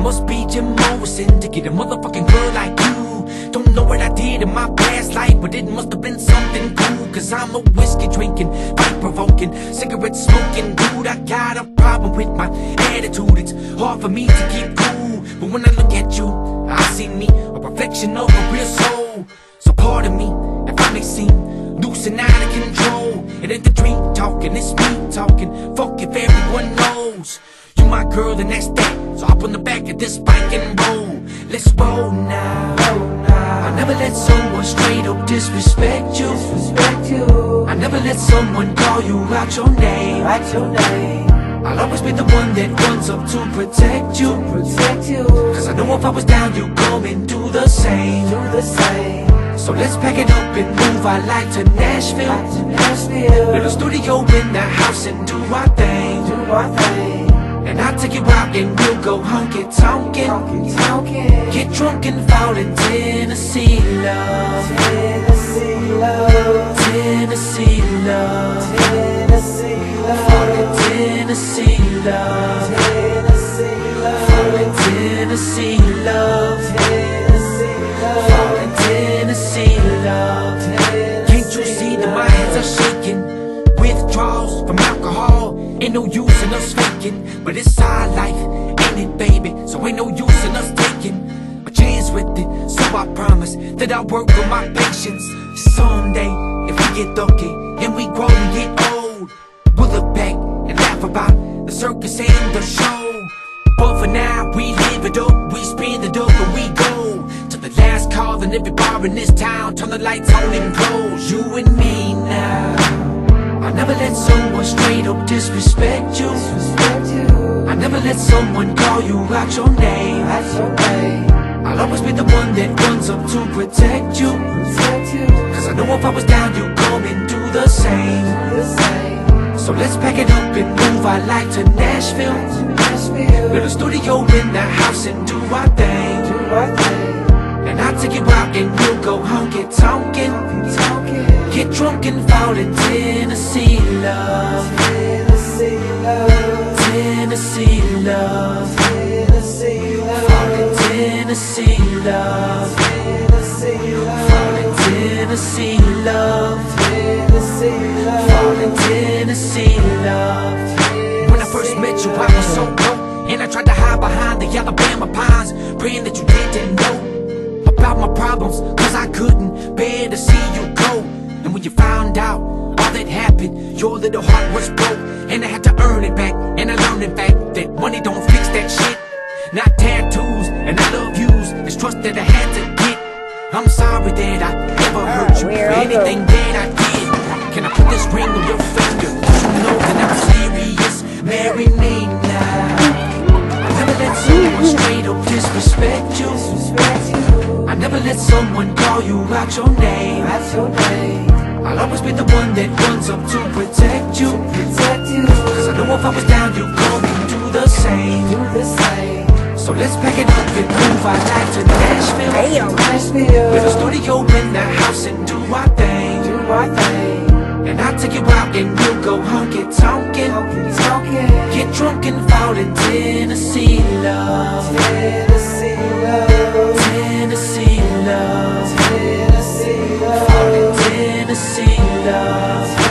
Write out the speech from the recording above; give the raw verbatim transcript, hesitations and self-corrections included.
must be Jim Morrison to get a motherfucking girl like you. Don't know what I did in my past life, but it must have been something cool. Cause I'm a whiskey drinking, fight provoking, cigarette smoking dude. I got a problem with my attitude. It's hard for me to keep cool, but when I look at you, I see me, a reflection of a real soul. So pardon me if I may seem loose and out of control. It ain't the drink talking, it's me talking. Fuck if everyone knows you my girl and that's that. So hop on the back of this bike and roll. Let's roll now. I never let someone straight up disrespect you. Disrespect you. I never let someone call you out your name. Out your name. I'll always be the one that runs up to protect you. Protect you. Cause I know if I was down, you'd come and do the same. Do the same. So let's pack it up and move. I like to Nashville. Like to Nashville. Little studio in the house and do our thing. Do our thing. And I'll take you out and we'll go honky-tonkin'. Honky-tonkin'. Get drunk and fall in Tennessee love. Tennessee love. Tennessee love. Tennessee love. Fall in Tennessee love. Tennessee love. Fall in Tennessee love. Tennessee love. Fall in Tennessee love. Can't you see that my hands are shaking? Withdrawals from alcohol. Ain't no use in us faking, but it's our life, ain't it, baby? So ain't no use in us taking a chance with it. So I promise that I'll work on my patience. Someday, if we get lucky and we grow and get old, we'll look back and laugh about the circus and the show. But for now, we live it up, we spin it up and we go to the last call in every bar in this town. Turn the lights on and close, you and me now. I never let someone straight up disrespect you. Disrespect you. I never let someone call you out your name. Out your name. I'll always be the one that runs up to protect you. Protect you. Cause I know if I was down, you'd come and do the same. Do the same. So let's pack it up and move. I like to Nashville. Nashville. Little studio in the house and do our thing. Do our thing. And I'll take you out and we'll go honky-tonkin'. Honky-tonkin'. Get drunk and fall in Tennessee love. Tennessee love. Tennessee love. Tennessee love. Fall in Tennessee love. Tennessee love. Fall in Tennessee love. Tennessee love. Fall in Tennessee love. When I first met you, I was so broke, and I tried to hide behind the Alabama pines, praying that you didn't know about my problems, cause I couldn't bear to see you go. And when you found out all that happened, your little heart was broke, and I had to earn it back. And I learned in fact that money don't fix that shit. Not tattoos and I love yous, it's trust that I had to get. I'm sorry that I ever hurt you for anything that I did. Can I put this ring on your finger? You know that I'm serious, marry me now. I never let someone straight up disrespect you. I never let someone call you out your name. Out your name. I'll always be the one that runs up to protect you. Protect you. Cause I know if I was down, you'd come and do the same. Do the same. So let's pack it up and move. I like to Nashville. Hey, yo, Nashville. With a studio in the house and do our thing. Do our thing. And I'll take you out and we'll go honky-tonkin'. Honky-tonkin'. Get drunk and fall in Tennessee love. Tennessee love. Tennessee love. Tennessee love. Fall in Tennessee love.